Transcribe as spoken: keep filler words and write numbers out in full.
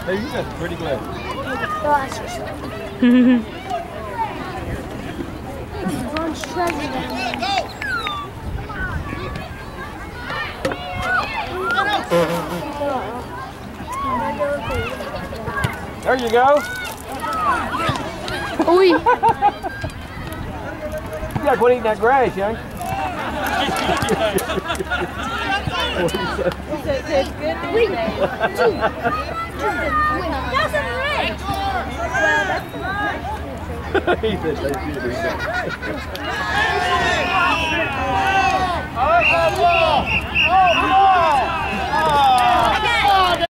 Hey, you got pretty glad. Oh, that's for sure. Lunch treasure down There you go. Oi. You gotta quit eating that grass, young. Three, two, that's a red. He said they did. Oh, ball! Oh, ball! Oh!